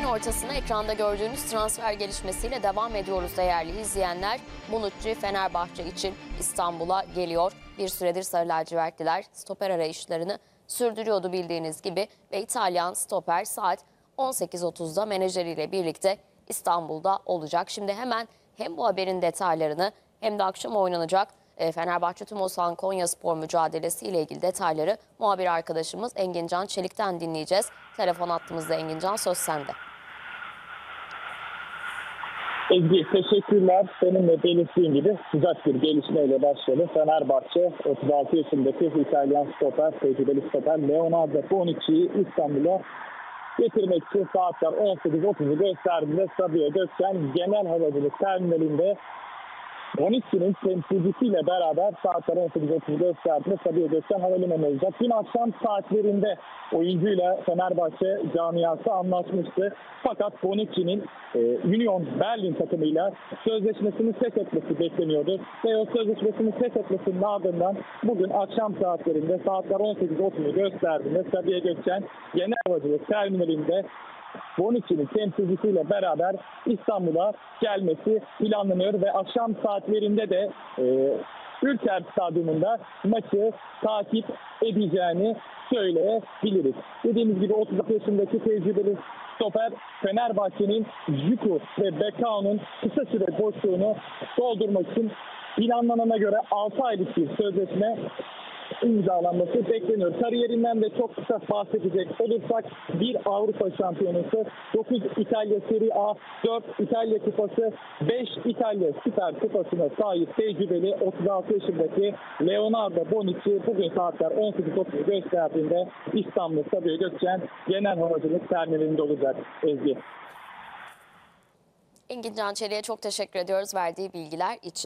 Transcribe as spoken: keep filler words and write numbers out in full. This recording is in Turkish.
Ayın ortasına ekranda gördüğünüz transfer gelişmesiyle devam ediyoruz değerli izleyenler. Bonucci Fenerbahçe için İstanbul'a geliyor. Bir süredir Sarı lacivertliler stoper arayışlarını sürdürüyordu bildiğiniz gibi ve İtalyan stoper saat on sekiz otuzda menajeriyle birlikte İstanbul'da olacak. Şimdi hemen hem bu haberin detaylarını hem de akşam oynanacak Fenerbahçe Tümosan Konyaspor mücadelesi ile ilgili detayları muhabir arkadaşımız Engincan Çelik'ten dinleyeceğiz. Telefon hattımızda Engincan, söz sende. Ezgi, teşekkürler. Senin de belirttiğin gibi sıcak bir gelişmeyle başladı. Fenerbahçe otuz altı yaşındaki İtalyan stoper, tecrübeli stoper Leonardo Bonucci'yi İstanbul'a getirmek için saatler on sekiz otuzu gösterdiğinde Sabiha Gökçen Genel Havacılık Terminali'nde Bonucci'nin temsilcisiyle beraber saatler on sekiz otuzu gösterdiğinde Sabiha Gökçen Havalimanı olacak. Dün akşam saatlerinde oyuncuyla Fenerbahçe camiası anlaşmıştı. Fakat Bonucci'nin e, Union Berlin takımıyla sözleşmesini fethetmesi bekleniyordu. Ve o sözleşmesini fethetmesinin ardından bugün akşam saatlerinde saatler on sekiz otuzu gösterdiğinde Sabiha Gökçen Genel Havacılık Terminali'nde Bonucci'nin temsilcisiyle beraber İstanbul'a gelmesi planlanıyor ve akşam saatlerinde de e, Ülker Stadyumunda maçı takip edeceğini söyleyebiliriz. Dediğimiz gibi otuz altı yaşındaki tecrübeli stoper Fenerbahçe'nin Juku ve Bekao'nun kısa süre boşluğunu doldurmak için planlanana göre altı aylık bir sözleşme imzalanması bekleniyor. Kariyerinden de çok kısa bahsedecek olursak bir Avrupa Şampiyonası, dokuz İtalya Serie A, dört İtalya Kupası, beş İtalya Süper Kupası'na sahip tecrübeli otuz altı yaşındaki Leonardo Bonucci bugün saatler on sekiz otuzu gösterdiğinde İstanbul Sabiha Gökçen Genel Havacılık Terminali'nde olacak. Ezgi. Engincan Çelik'e çok teşekkür ediyoruz verdiği bilgiler için.